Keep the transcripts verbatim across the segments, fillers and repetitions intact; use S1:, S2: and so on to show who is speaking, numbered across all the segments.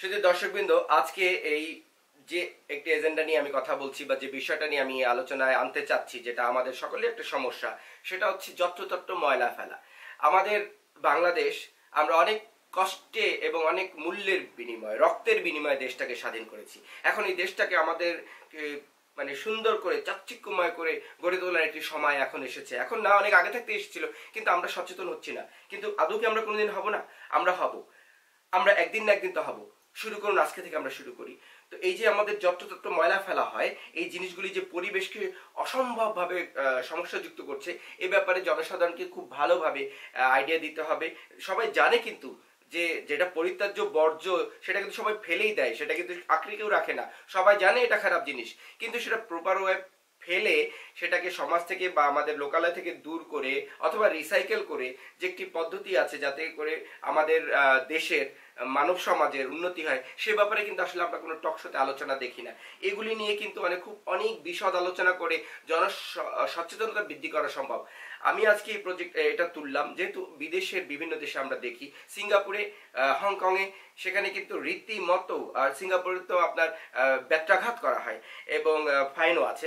S1: শুধু দর্শকবৃন্দ, আজকে এই যে একটি এজেন্ডা নিয়ে আমি কথা বলছি বা যে বিষয়টা নিয়ে আমি আলোচনায় আনতে চাচ্ছি, যেটা আমাদের সকলের একটা সমস্যা, সেটা হচ্ছে যত্রতত্র ময়লা ফেলা। আমাদের বাংলাদেশ, আমরা অনেক কষ্টে এবং অনেক মূল্যের বিনিময়ে, রক্তের বিনিময়ে দেশটাকে স্বাধীন করেছি। এখন এই দেশটাকে আমাদের মানে সুন্দর করে চাকচিক্যময় করে গড়ে তোলার একটি সময় এখন এসেছে। এখন না, অনেক আগে থাকতে এসেছিল, কিন্তু আমরা সচেতন হচ্ছি না। কিন্তু আদৌ কি আমরা কোনোদিন হব না? আমরা হব, আমরা একদিন না একদিন তো হব। শুরু করুন, আজকে থেকে আমরা শুরু করি। তো এই যে আমাদের যত্রতত্র ময়লা ফেলা হয়, এই জিনিসগুলি যে পরিবেশকে অসম্ভবভাবে সমস্যাযুক্ত করছে, এ ব্যাপারে জনসাধারণকে খুব ভালোভাবে আইডিয়া দিতে হবে। সবাই জানে কিন্তু যে যেটা পরিত্যাজ্য বর্জ্য, সেটা কিন্তু সবাই ফেলেই দেয়, সেটা কিন্তু আঁকড়ে কেউ রাখে না। সবাই জানে এটা খারাপ জিনিস, কিন্তু সেটা প্রপার ওয়ে ফেলে সেটাকে সমাজ থেকে বা আমাদের লোকালয় থেকে দূর করে অথবা রিসাইকেল করে যে একটি পদ্ধতি আছে যাতে করে আমাদের দেশের মানব সমাজের উন্নতি হয়, সে ব্যাপারে কিন্তু আসলে আমরা কোনো টকশোতে আলোচনা দেখি না। এগুলি নিয়ে কিন্তু মানে খুব অনেক বিশদ আলোচনা করে জন সচেতনতা বৃদ্ধি করা সম্ভব। আমি আজকে এই প্রজেক্ট এটা তুললাম যেহেতু বিদেশের বিভিন্ন দেশে আমরা দেখি, সিঙ্গাপুরে, হংকংয়ে, সেখানে কিন্তু রীতিমতো, আর সিঙ্গাপুরে তো আপনার ব্যত্রাঘাত করা হয় এবং ফাইনও আছে।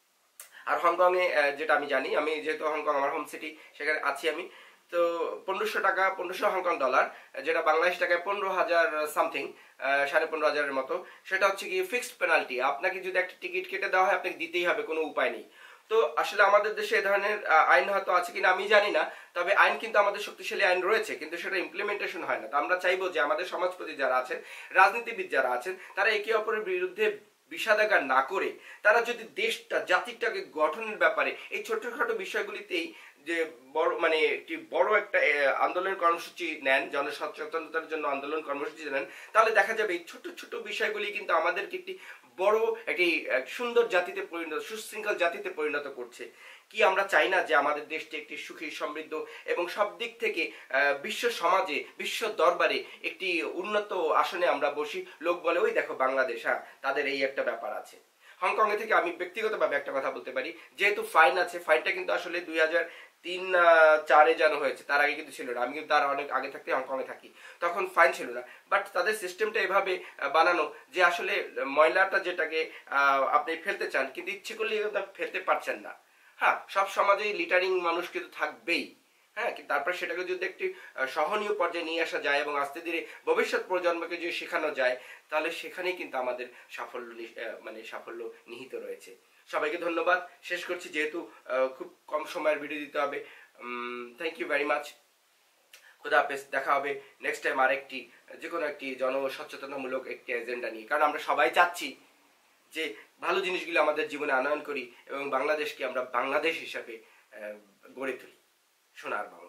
S1: আর হংকংয়ে যেটা আমি জানি, আমি যেহেতু হংকং আমার হোম সিটি, সেখানে আছি আমি, তো পনেরোশো টাকা, পনেরোশো হংকং ডলার, যেটা বাংলাদেশ টাকায় পনেরো হাজার সামথিং, সাড়ে পনেরো হাজারের মতো। সেটা হচ্ছে কি ফিক্সড পেনাল্টি। আপনাকে যদি একটা টিকিট কেটে দেওয়া হয়, আপনাকে দিতেই হবে, কোনো উপায় নেই। তো আসলে আমাদের দেশে এ ধরনের আইন হয়তো আছে কিনা আমি জানি না, তবে আইন কিন্তু আমাদের শক্তিশালী আইন রয়েছে, কিন্তু সেটা ইমপ্লিমেন্টেশন হয় না। তো আমরা চাইবো যে আমাদের সমাজপতি যারা আছেন, রাজনীতিবিদ যারা আছেন, তারা একে অপরের বিরুদ্ধে বিষাদাগার না করে তারা যদি দেশটা, জাতিটাকে গঠনের ব্যাপারে এই ছোটখাটো বিষয়গুলিতেই যে বড় মানে একটি বড় একটা আন্দোলন কর্মসূচি নেন, জনসচেতনতার জন্য আন্দোলন কর্মসূচি নেন, তাহলে দেখা যাবে এই ছোট ছোট বিষয়গুলি কিন্তু আমাদেরকে একটি বড় একটি সুন্দর জাতিতে পরিণত, সুশৃঙ্খল জাতিতে পরিণত করছে। কি আমরা চাই না যে আমাদের দেশটি একটি সুখী, সমৃদ্ধ এবং সব দিক থেকে বিশ্ব সমাজে, বিশ্ব দরবারে একটি উন্নত আসনে আমরা বসি? লোক বলে, ওই দেখো বাংলাদেশ, হ্যাঁ তাদের এই একটা ব্যাপার আছে। হংকং এ থেকে আমি ব্যক্তিগতভাবে একটা কথা বলতে পারি, যেহেতু ফাইন আছে, ফাইনটা কিন্তু আসলে দুই হাজার তিন চারে যেন হয়েছে, তার আগে কিন্তু ছিল না। আমি কিন্তু তার অনেক আগে থাকতে হংকং এ থাকি, তখন ফাইন ছিল না। বাট তাদের সিস্টেমটা এভাবে বানানো যে আসলে ময়লাটা যেটাকে আপনি ফেলতে চান, কিন্তু ইচ্ছে করলে ফেলতে পারছেন না। হ্যাঁ, সব সমাজেই লিটারিং মানুষ কিন্তু থাকবেই, হ্যাঁ, তারপর সেটাকে যদি একটি সহনীয় পর্যায়ে নিয়ে আসা যায় এবং আস্তে ধীরে ভবিষ্যৎ প্রজন্মকে যদি শেখানো যায়, তাহলে সেখানেই কিন্তু আমাদের সাফল্য মানে সাফল্য নিহিত রয়েছে। সবাইকে ধন্যবাদ। শেষ করছি, যেহেতু খুব কম সময়ের ভিডিও দিতে হবে। Thank you very much. খুদা হাফেজ। দেখা হবে নেক্সট টাইম আরেকটি যে কোনো একটি জনসচেতনামূলক একটি এজেন্ডা নিয়ে, কারণ আমরা সবাই চাচ্ছি যে ভালো জিনিসগুলো আমাদের জীবনে আনয়ন করি এবং বাংলাদেশকে আমরা বাংলাদেশ হিসাবে গড়ে তুলি, সোনার বাংলা।